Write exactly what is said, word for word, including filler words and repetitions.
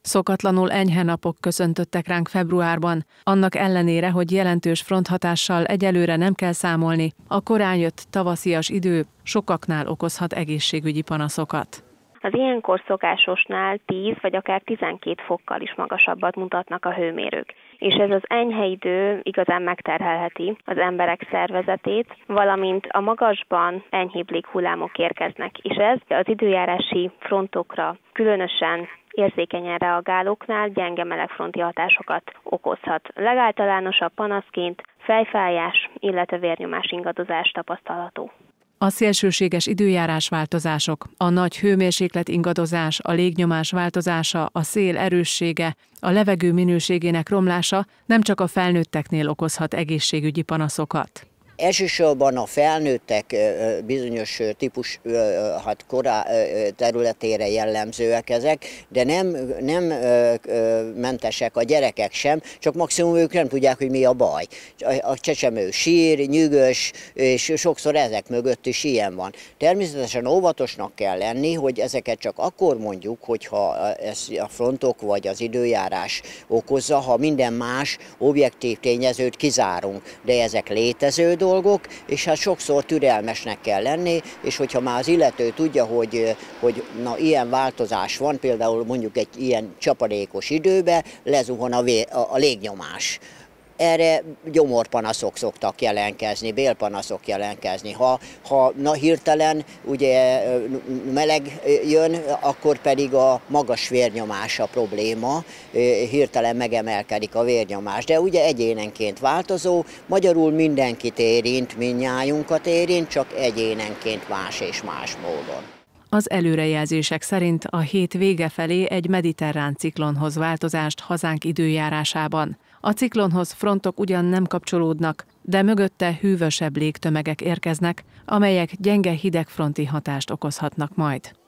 Szokatlanul enyhe napok köszöntöttek ránk februárban, annak ellenére, hogy jelentős fronthatással egyelőre nem kell számolni, a korán jött tavaszias idő sokaknál okozhat egészségügyi panaszokat. Az ilyenkor szokásosnál tíz vagy akár tizenkét fokkal is magasabbat mutatnak a hőmérők, és ez az enyhe idő igazán megterhelheti az emberek szervezetét, valamint a magasban enyhébb léghullámok érkeznek, és ez az időjárási frontokra különösen érzékenyen reagálóknál gyenge melegfronti hatásokat okozhat. Legáltalánosabb panaszként fejfájás, illetve vérnyomás ingadozás tapasztalható. A szélsőséges időjárás változások, a nagy hőmérséklet ingadozás, a légnyomás változása, a szél erőssége, a levegő minőségének romlása nem csak a felnőtteknél okozhat egészségügyi panaszokat. Elsősorban a felnőttek bizonyos típus hát korá területére jellemzőek ezek, de nem, nem mentesek a gyerekek sem, csak maximum ők nem tudják, hogy mi a baj. A csecsemő sír, nyűgös, és sokszor ezek mögött is ilyen van. Természetesen óvatosnak kell lenni, hogy ezeket csak akkor mondjuk, hogyha ez a frontok vagy az időjárás okozza, ha minden más objektív tényezőt kizárunk, de ezek létező dolgok, és hát sokszor türelmesnek kell lenni, és hogyha már az illető tudja, hogy, hogy na, ilyen változás van, például mondjuk egy ilyen csapadékos időben lezuhan a, vé, a, a légnyomás. Erre gyomorpanaszok szoktak jelentkezni, bélpanaszok jelentkezni. Ha, ha na, hirtelen ugye meleg jön, akkor pedig a magas vérnyomás a probléma, hirtelen megemelkedik a vérnyomás. De ugye egyénenként változó, magyarul mindenkit érint, mindnyájunkat érint, csak egyénenként más és más módon. Az előrejelzések szerint a hét vége felé egy mediterrán ciklonhoz változást hazánk időjárásában. A ciklonhoz frontok ugyan nem kapcsolódnak, de mögötte hűvösebb légtömegek érkeznek, amelyek gyenge hidegfronti hatást okozhatnak majd.